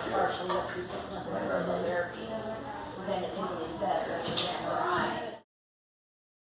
partially up to 6 months of physical therapy, then it can get better.